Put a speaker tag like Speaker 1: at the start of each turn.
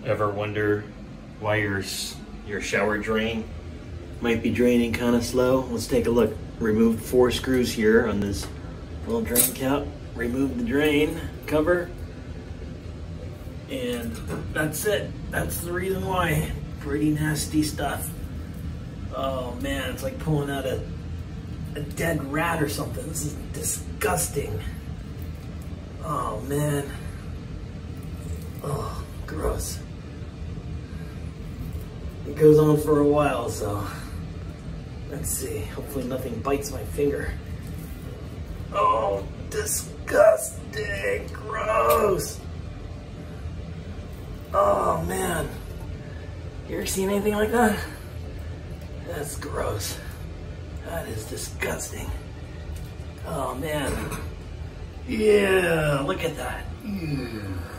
Speaker 1: Ever wonder why your shower drain might be draining kind of slow? Let's take a look. Removed 4 screws here on this little drain cap. Remove the drain cover. And that's it. That's the reason why. Pretty nasty stuff. Oh man, it's like pulling out a dead rat or something. This is disgusting. Oh man. Oh, gross. It goes on for a while, so let's see. Hopefully nothing bites my finger. Oh, disgusting. Gross. Oh man. You ever seen anything like that? That's gross. That is disgusting. Oh man. Yeah, look at that.